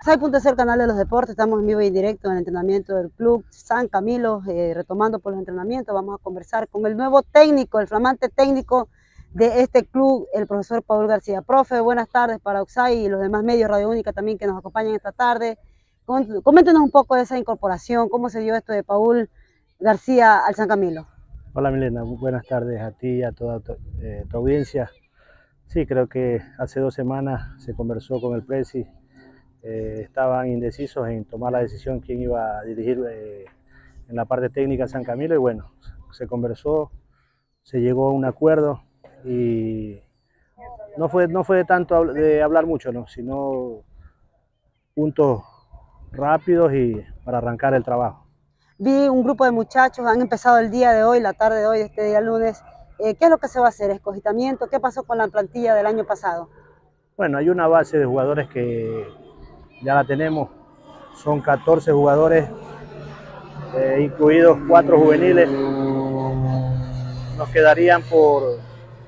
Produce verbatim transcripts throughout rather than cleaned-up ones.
Oxay punto es el canal de los deportes, estamos en vivo y en directo en el entrenamiento del Club San Camilo, eh, retomando por los entrenamientos. Vamos a conversar con el nuevo técnico, el flamante técnico de este club, el profesor Paul García. Profe, buenas tardes para Oxay y los demás medios Radio Única también que nos acompañan esta tarde. Coméntenos un poco de esa incorporación, cómo se dio esto de Paul García al San Camilo. Hola Milena, buenas tardes a ti y a toda tu, eh, tu audiencia. Sí, creo que hace dos semanas se conversó con el Presi. Eh, estaban indecisos en tomar la decisión quién iba a dirigir eh, en la parte técnica San Camilo, y bueno, se conversó, se llegó a un acuerdo y no fue, no fue de tanto de hablar mucho, ¿no? Sino puntos rápidos y para arrancar el trabajo. Vi un grupo de muchachos, han empezado el día de hoy, la tarde de hoy, este día lunes. Eh, ¿Qué es lo que se va a hacer? ¿Escogitamiento? ¿Qué pasó con la plantilla del año pasado? Bueno, hay una base de jugadores que ya la tenemos, son catorce jugadores, eh, incluidos cuatro juveniles. Nos quedarían por,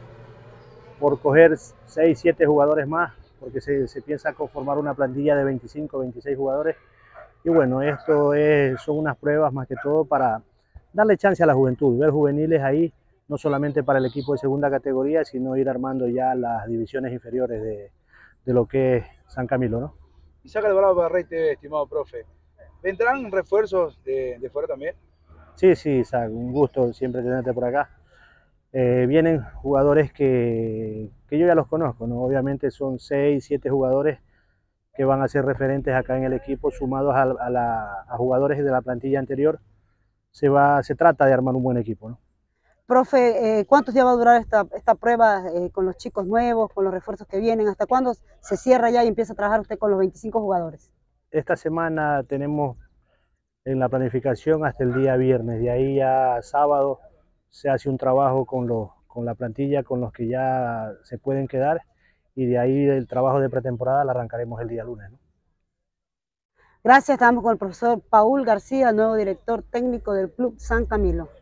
por coger seis, siete jugadores más, porque se, se piensa conformar una plantilla de veinticinco, veintiséis jugadores. Y bueno, esto es, son unas pruebas más que todo para darle chance a la juventud, ver juveniles ahí, no solamente para el equipo de segunda categoría, sino ir armando ya las divisiones inferiores de, de lo que es San Camilo, ¿no? Isaac Alvarado para Rey T V, estimado profe. ¿Vendrán refuerzos de, de fuera también? Sí, sí, Isaac, un gusto siempre tenerte por acá. Eh, vienen jugadores que, que yo ya los conozco, ¿no? Obviamente son seis, siete jugadores que van a ser referentes acá en el equipo, sumados a, a, la, a jugadores de la plantilla anterior. Se, va, se trata de armar un buen equipo, ¿no? Profe, eh, ¿cuántos días va a durar esta, esta prueba eh, con los chicos nuevos, con los refuerzos que vienen? ¿Hasta cuándo se cierra ya y empieza a trabajar usted con los veinticinco jugadores? Esta semana tenemos en la planificación hasta el día viernes, de ahí ya sábado se hace un trabajo con, los, con la plantilla, con los que ya se pueden quedar, y de ahí el trabajo de pretemporada lo arrancaremos el día lunes, ¿no? Gracias, estamos con el profesor Paul García, nuevo director técnico del Club San Camilo.